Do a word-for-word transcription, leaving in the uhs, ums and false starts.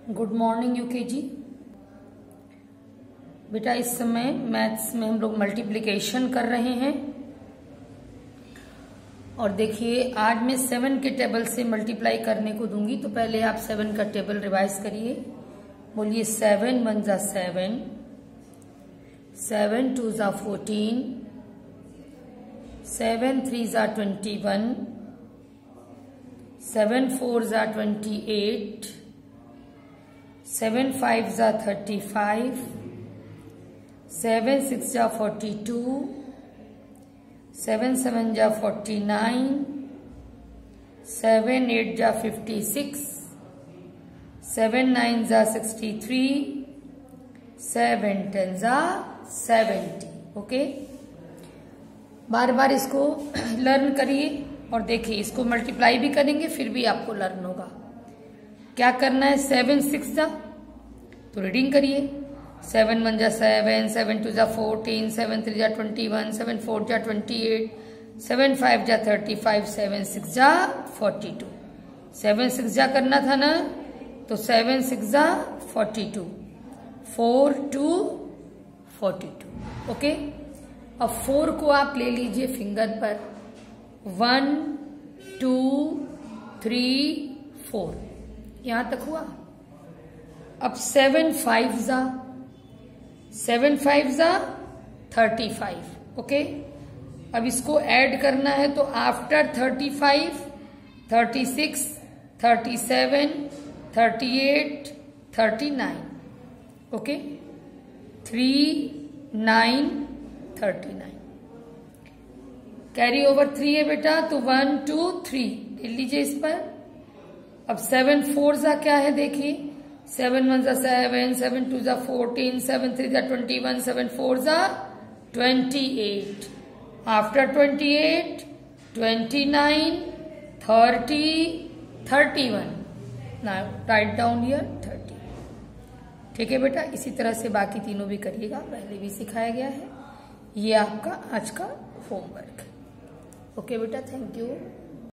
Good morning UKG. बेटा इस समय मैथ्स में हम लोग मल्टीप्लिकेशन कर रहे हैं और देखिए आज मैं सेवन के टेबल से मल्टीप्लाई करने को दूंगी। तो पहले आप सेवन का टेबल रिवाइज करिए। बोलिए सेवन वन जा सेवन, सेवन टू जा फोर्टीन, सेवन थ्री जा ट्वेंटी वन, सेवन फोर जा ट्वेंटी एट, सेवन फाइव जा थर्टी फाइव, सेवन सिक्स जा फोर्टी टू, सेवन सेवन जा फोर्टी नाइन, सेवन एट जा फिफ्टी सिक्स, सेवन नाइन जा sixty three, seven ten जा seventy. Okay, बार बार इसको लर्न करिए और देखिए इसको मल्टीप्लाई भी करेंगे फिर भी आपको लर्न होगा। क्या करना है, सेवन सिक्स जा तो रीडिंग करिए, सेवन वन जा सेवन, सेवन टू जा फोर्टीन, सेवन थ्री जा ट्वेंटी वन, सेवन फोर जा ट्वेंटी एट, सेवन फाइव जा थर्टी फाइव, सेवन सिक्स जा फोर्टी टू। सेवन सिक्स जा करना था ना, तो सेवन सिक्स जा forty two, four two forty two. Okay, अब फोर को आप ले लीजिए फिंगर पर, वन टू थ्री फोर, यहां तक हुआ। अब सेवन फाइव जा सेवन फाइव जा थर्टी फाइव। ओके, अब इसको ऐड करना है तो after thirty five, thirty six, thirty seven, thirty eight, thirty nine. Okay, three nine thirty nine, carry over three है बेटा, तो वन टू थ्री ले लीजिए इस पर। अब सेवन फोर जा क्या है देखिए, सेवन वन जा सेवन, सेवन टू जा फोर्टीन, सेवन थ्री जा ट्वेंटी वन, सेवन फोर जा twenty eight, after twenty eight, twenty nine, thirty, thirty one. Now write down here thirty. ठीक है बेटा, इसी तरह से बाकी तीनों भी करिएगा, पहले भी सिखाया गया है। ये आपका आज का होमवर्क। ओके बेटा, थैंक यू।